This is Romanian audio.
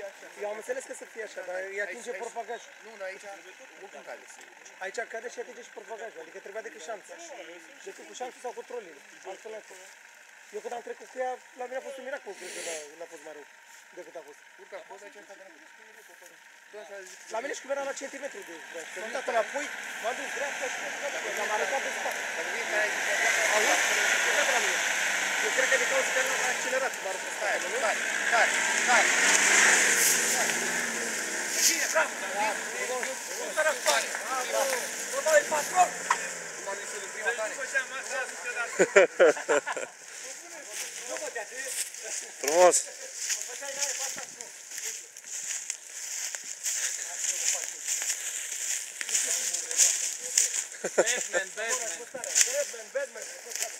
Eu am înțeles că să fie așa, dar îi atinge portbagajul. Nu, dar aici, oricum cade. Aici cade și atinge și portbagajul, adică trebuia decât șanță. Decât cu șanță sau cu trolile, altfel nu. Eu când am trecut cu ea, la mine a fost un miracol, cred că n-a fost mai rău decât a fost. Urca, poți aici asta La mine și cum era la centimetru de că m-am dat înapoi, m-am dus dreapta și m-am arătat de spate. Auzi? Uite la mine. Eu cred că de cauza că n-am accelerat, m-a arătat spate. Stai. Cine, bravo! Cum să răspare? Nu dai patron! M-am zis în prima tare. Nu bătea, ce? Frumos! Batman.